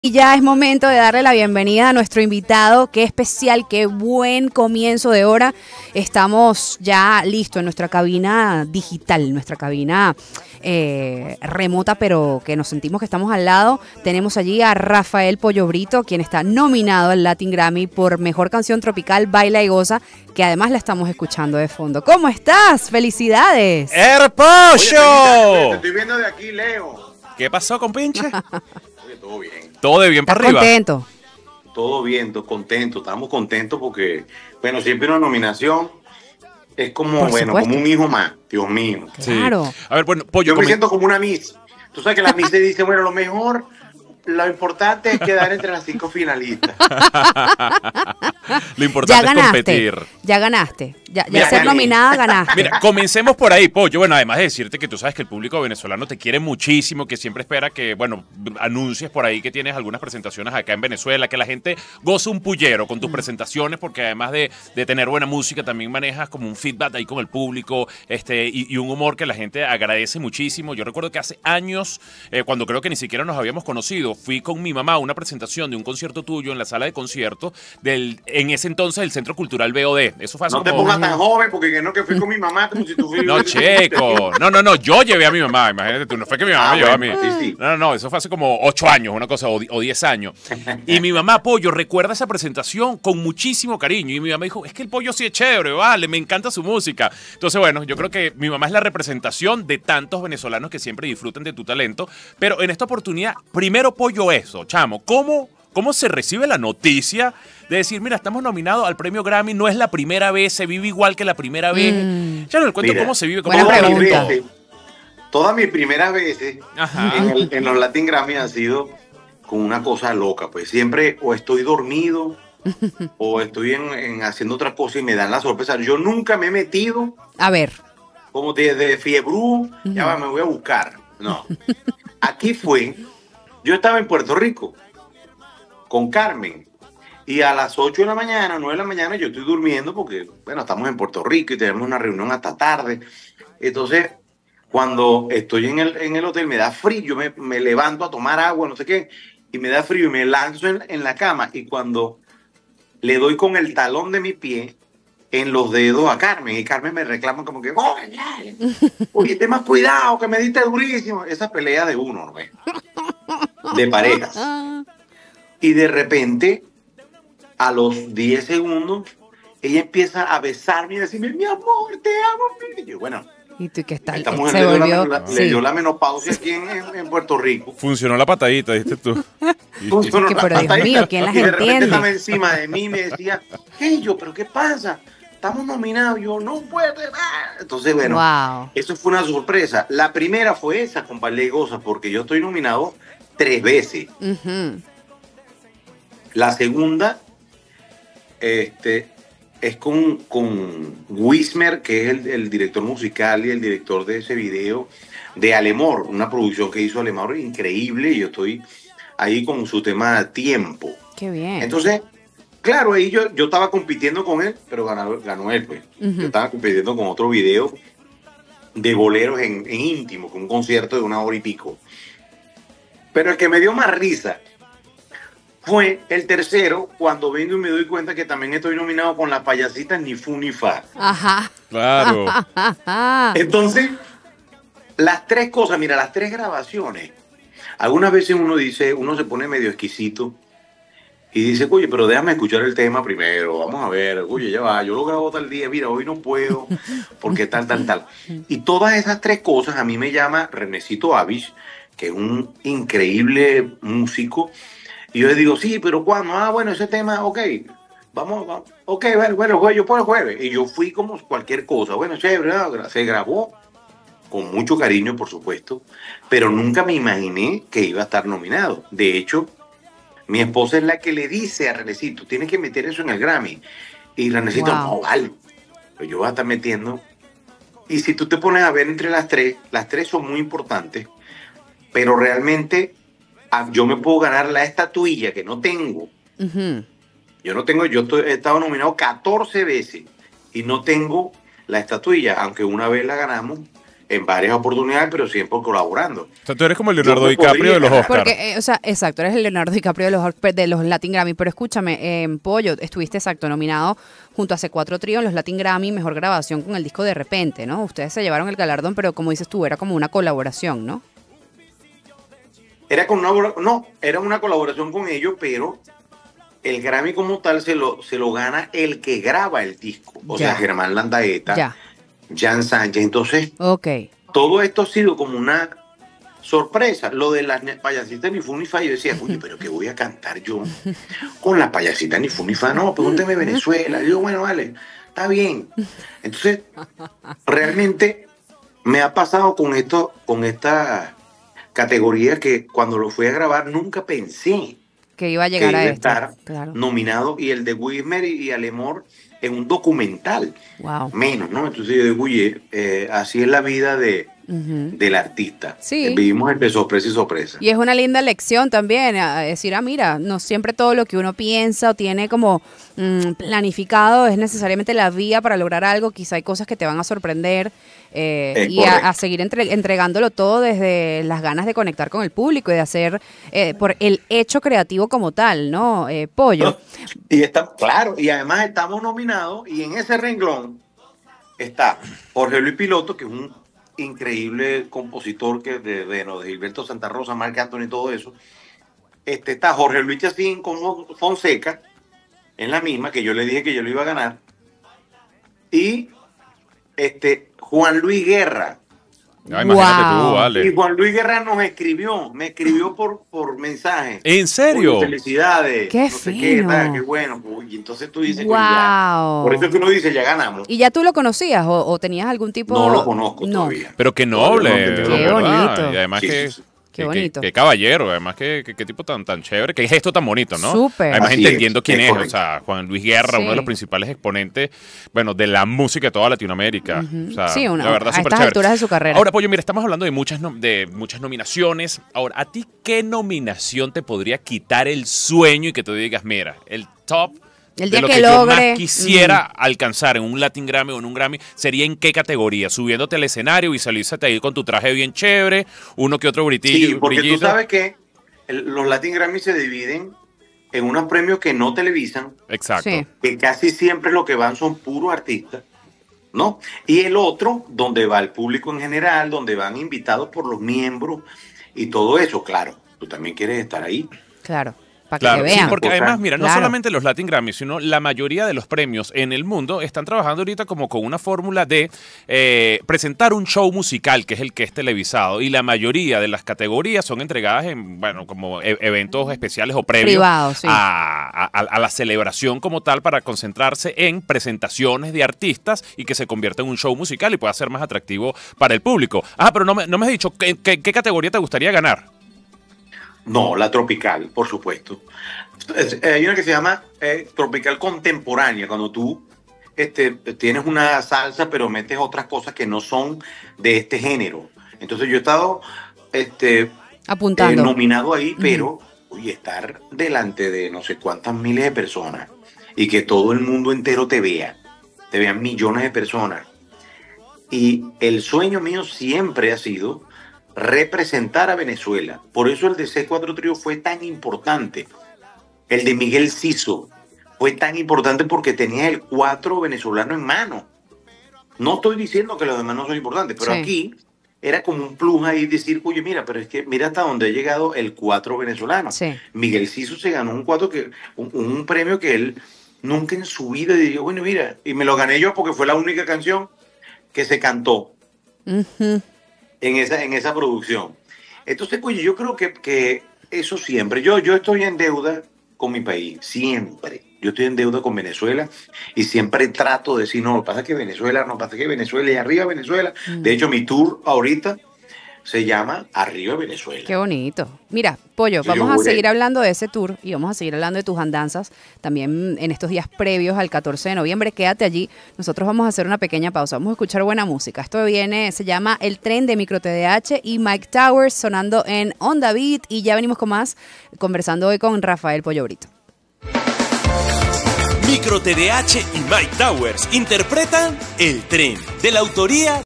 Y ya es momento de darle la bienvenida a nuestro invitado. Qué especial, qué buen comienzo de hora. Estamos ya listos en nuestra cabina digital, nuestra cabina remota, pero que nos sentimos que estamos al lado. Tenemos allí a Rafael Pollo Brito, quien está nominado al Latin Grammy por Mejor Canción Tropical, Baila y Goza, que además la estamos escuchando de fondo. ¿Cómo estás? ¡Felicidades! ¡Herpocho! Te estoy viendo de aquí, Leo. ¿Qué pasó, compinche? Oye, todo bien. Todo de bien para ¿Estás arriba. contento? Todo bien, contento. Estamos contentos porque, bueno, siempre una nominación es como, Por bueno, supuesto. como un hijo más. Dios mío. Sí. Claro. A ver, bueno, Pollo, Yo me siento como una Miss. Tú sabes que la Miss te dice, bueno, lo importante es quedar entre las 5 finalistas. Lo importante Ya es ganaste. competir. Ya ganaste. Ya Ya ser gané. nominada, ganaste. Mira, comencemos por ahí, Pollo. Bueno, además de decirte que tú sabes que el público venezolano te quiere muchísimo, que siempre espera que, bueno, anuncies por ahí que tienes algunas presentaciones acá en Venezuela, que la gente goza un pullero con tus presentaciones, porque además de tener buena música, también manejas como un feedback ahí con el público, y un humor que la gente agradece muchísimo. Yo recuerdo que hace años, cuando creo que ni siquiera nos habíamos conocido, fui con mi mamá a una presentación de un concierto tuyo en la sala de conciertos en ese entonces, del Centro Cultural BOD. Eso fue hace No te como... pongas tan joven porque que no que fui con mi mamá como si tú fueras... No, checo. No. Yo llevé a mi mamá. Imagínate tú. No fue que mi mamá me llevó a mí. bueno, sí. No. Eso fue hace como 8 años, una cosa, o 10 años. Y mi mamá, Pollo, recuerda esa presentación con muchísimo cariño. Y mi mamá dijo, es que el Pollo sí es chévere, vale, me encanta su música. Entonces, bueno, yo creo que mi mamá es la representación de tantos venezolanos que siempre disfruten de tu talento. Pero en esta oportunidad, primero, Pollo, eso, chamo. ¿Cómo se recibe la noticia de decir, mira, estamos nominados al premio Grammy, no es la primera vez, se vive igual que la primera vez? Ya no le cuento Mira, cómo se vive, buena cómo Todas mis pregunta. veces, todas mis primeras veces Ajá. en los Latin Grammy han sido con una cosa loca. Pues siempre o estoy dormido o estoy haciendo otra cosa y me dan la sorpresa. Yo nunca me he metido A ver. como de fiebrú, ya va, me voy a buscar. No. Aquí yo estaba en Puerto Rico con Carmen y a las 8 de la mañana, 9 de la mañana, yo estoy durmiendo porque, bueno, estamos en Puerto Rico y tenemos una reunión hasta tarde. Entonces, cuando estoy en el hotel, me da frío, yo me levanto a tomar agua, no sé qué, y me da frío y me lanzo en la cama. Y cuando le doy con el talón de mi pie en los dedos a Carmen, y Carmen me reclama como que, oye, ten más cuidado, que me diste durísimo. Esa pelea de uno, ¿no ves? De parejas. Y de repente, a los 10 segundos, ella empieza a besarme y a decirme, mi amor, te amo. Y yo, bueno, ¿Y tú qué tal? esta mujer Se volvió. le Sí. dio la menopausia aquí en Puerto Rico. Funcionó la patadita, ¿viste tú? Funcionó que, la pero Dios patadita. mío, ¿quién las Y de repente entiende? estaba encima de mí y me decía, hey, yo, ¿pero qué pasa? Estamos nominados. Yo, no puede. Entonces, bueno, Wow. eso fue una sorpresa. La primera fue esa con Baila y Goza, porque yo estoy nominado 3 veces. Ujú. La segunda es con Wismer, que es el director musical y el director de ese video de Alemor, una producción que hizo Alemor increíble, y yo estoy ahí con su tema Tiempo. Qué bien. Entonces, claro, ahí yo estaba compitiendo con él, pero ganó él, pues. Ujú. Yo estaba compitiendo con otro video de boleros en íntimo, con un concierto de 1 hora y pico. Pero el que me dio más risa fue el tercero, cuando vengo y me doy cuenta que también estoy nominado con la payasita Ni Fu Ni Fa. Ajá. Claro. Entonces, las 3 cosas, mira, las 3 grabaciones. Algunas veces uno se pone medio exquisito y dice, oye, pero déjame escuchar el tema primero, vamos a ver, oye, ya va, yo lo grabo tal día, mira, hoy no puedo, porque tal. Y todas esas 3 cosas a mí me llama Renecito Avish, que es un increíble músico. Y yo le digo, sí, pero ¿cuándo? Bueno, ese tema, ok, vamos, ok, bueno, yo puedo el jueves. Y yo fui como cualquier cosa, bueno, chévere, se grabó con mucho cariño, por supuesto, pero nunca me imaginé que iba a estar nominado. De hecho, mi esposa es la que le dice a Renecito, tienes que meter eso en el Grammy. Y Renecito, Wow. no, vale, pero yo voy a estar metiendo. Y si tú te pones a ver entre las 3 son muy importantes, pero realmente yo me puedo ganar la estatuilla que no tengo. Ujú. He estado nominado 14 veces y no tengo la estatuilla, aunque una vez la ganamos en varias oportunidades, pero siempre colaborando. O sea, tú eres como el Leonardo DiCaprio de los Oscars. Porque, o sea, exacto, eres el Leonardo DiCaprio de los Latin Grammy, pero escúchame, Pollo, estuviste exacto nominado junto a C4 Trío en los Latin Grammy, mejor grabación con el disco De Repente, ¿no? Ustedes se llevaron el galardón, pero como dices tú, era como una colaboración, ¿no? Era una colaboración con ellos, pero el Grammy como tal se lo gana el que graba el disco. O sea, Germán Landaeta, Jan Sánchez. Entonces, todo esto ha sido como una sorpresa. Lo de las payasitas ni fu ni fa, yo decía, oye, pero ¿qué voy a cantar yo con las payasitas ni fu ni fa? No, pregúnteme Venezuela. Yo, bueno, vale, está bien. Entonces, realmente me ha pasado con esta categoría que cuando lo fui a grabar nunca pensé que iba a llegar a estar nominado, y el de Wismer y Alemor en un documental. Wow. Menos, ¿no? Entonces yo digo, oye, así es la vida del artista. Sí. Vivimos entre sorpresa y sorpresa. Y es una linda lección también, a decir, mira, no siempre todo lo que uno piensa o tiene como planificado es necesariamente la vía para lograr algo. Quizá hay cosas que te van a sorprender y a seguir entregándolo todo desde las ganas de conectar con el público y de hacer por el hecho creativo como tal, ¿no? Pollo. Y está claro, y además estamos nominados, y en ese renglón está Jorge Luis Piloto, que es un increíble compositor de Gilberto Santa Rosa, Marc Anthony, todo eso. Está Jorge Luis Chacín con Fonseca en la misma, que yo le dije que yo lo iba a ganar, y Juan Luis Guerra. Imagínate tú, vale. Y Juan Luis Guerra me escribió por mensaje. ¿En serio? Felicidades. Qué no fino. Qué bueno. Y entonces tú dices, wow. Ya, por eso es que uno dice, ya ganamos. ¿Y ya tú lo conocías o tenías algún tipo? No lo conozco todavía. Pero qué noble. Qué bonito. Y además sí. Qué bonito. Qué caballero, además qué tipo tan chévere, qué gesto tan bonito, ¿no? Súper. Además Así entendiendo quién es, correcto. o sea, Juan Luis Guerra, uno de los principales exponentes, bueno, de la música de toda Latinoamérica. O sea, sí, la verdad, a súper estas chévere. alturas de su carrera. Ahora, Pollo, mira, estamos hablando de muchas nominaciones. Ahora, ¿a ti qué nominación te podría quitar el sueño y que tú digas, mira, el top el de día lo que que logre, yo más quisiera alcanzar en un Latin Grammy o en un Grammy, sería en qué categoría? Subiéndote al escenario, visualízate ahí con tu traje bien chévere, uno que otro britillo. Sí, porque brillito. tú sabes que los Latin Grammy se dividen en unos premios que no televisan, Exacto. Sí. que casi siempre lo que van son puros artistas, ¿no? Y el otro, donde va el público en general, donde van invitados por los miembros y todo eso, claro. Tú también quieres estar ahí. Claro. Para que Claro, te sí, vean. porque además, mira, no Claro. solamente los Latin Grammy, sino la mayoría de los premios en el mundo están trabajando ahorita como con una fórmula de presentar un show musical, que es el que es televisado, y la mayoría de las categorías son entregadas en, bueno, como eventos especiales o previos Privados, sí. a la celebración como tal, para concentrarse en presentaciones de artistas y que se convierta en un show musical y pueda ser más atractivo para el público. Pero no me has dicho, ¿qué categoría te gustaría ganar? No, la tropical, por supuesto. Hay una que se llama tropical contemporánea, cuando tú tienes una salsa pero metes otras cosas que no son de este género. Entonces yo he estado apuntando, nominado ahí, pero oye, estar delante de no sé cuántas miles de personas y que todo el mundo entero te vean millones de personas. Y el sueño mío siempre ha sido representar a Venezuela. Por eso el de C4 Trío fue tan importante. El de Miguel Ciso fue tan importante porque tenía el 4 venezolano en mano. No estoy diciendo que los demás no son importantes, pero aquí era como un plus ahí decir, oye, mira, pero es que mira hasta dónde ha llegado el 4 venezolano. Sí. Miguel Ciso se ganó un premio que él nunca en su vida dijo, bueno, mira, y me lo gané yo porque fue la única canción que se cantó. En esa producción. Entonces, oye, yo creo que eso siempre. Yo estoy en deuda con mi país, siempre. Yo estoy en deuda con Venezuela y siempre trato de decir, no, lo que pasa es que Venezuela, y arriba Venezuela. De hecho, mi tour ahorita se llama Arriba Venezuela. Qué bonito. Mira, Pollo, vamos a seguir hablando de ese tour y vamos a seguir hablando de tus andanzas también en estos días previos al 14 de noviembre. Quédate allí. Nosotros vamos a hacer una pequeña pausa. Vamos a escuchar buena música. Esto se llama El Tren de Micro TDH y Mike Towers sonando en Onda Beat. Y ya venimos con más, conversando hoy con Rafael Pollo Brito. Micro TDH y Mike Towers interpretan El Tren, de la autoría